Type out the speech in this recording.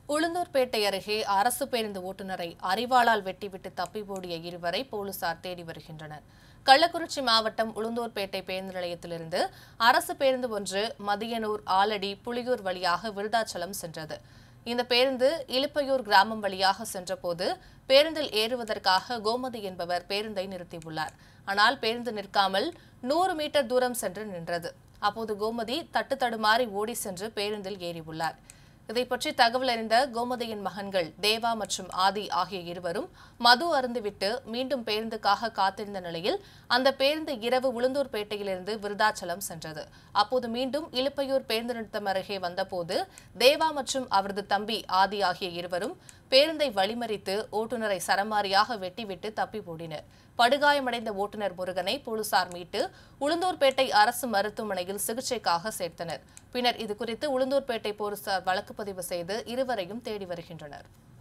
உளுந்தூர்பேட்டை அருகே அரசு பேருந்து ஓட்டுநரை அரிவாளால் வெட்டிவிட்டு தப்பி ஓடிய இருவரை போலீசார் தேடி வருகின்றனர். கள்ளக்குறிச்சி மாவட்டம் உளுந்தூர்பேட்டை பேருந்து நிலையத்திலிருந்து அரசு பேருந்து ஒன்று மதியனூர், ஆலடி, புலியூர் வழியாக விருதாச்சலம் சென்றது. இந்த பேருந்து இலுப்பையூர் கிராமம் வழியாக சென்றபோது பேருந்தில் ஏறுவதற்காக கோமதி என்பவர் பேருந்தை நிறுத்தியுள்ளார். ஆனால் பேருந்து நிற்காமல் 100 மீட்டர் தூரம் சென்று நின்றது. அப்போது கோமதி தட்டுத்தடுமாறி ஓடி சென்று பேருந்தில் ஏறியுள்ளார். இதைப்பற்றி தகவல் அறிந்த கோமதியின் மகன்கள் தேவா மற்றும் ஆதி ஆகிய இருவரும் மது அருந்துவிட்டு மீண்டும் பேருந்துக்காக காத்திருந்த நிலையில் அந்த பேருந்து இரவு உளுந்தூர்பேட்டையிலிருந்து விருதாச்சலம் சென்றது. அப்போது மீண்டும் இலுப்பையூர் பேருந்து நிறுத்தம் அருகே வந்தபோது தேவா மற்றும் அவரது தம்பி ஆதி ஆகிய இருவரும் பேருந்தை வழிமறித்து ஓட்டுநரை சரமாரியாக வெட்டிவிட்டு தப்பி ஓடினர். படுகாயமடைந்த ஓட்டுநர் முருகனை போலீசார் மீட்டு உளுந்தூர்பேட்டை அரசு மருத்துவமனையில் சிகிச்சைக்காக சேர்த்தனர். பின்னர் இதுகுறித்து உளுந்தூர்பேட்டை போலீசார் வழக்கு பதிவு செய்து இருவரையும் தேடி வருகின்றனர்.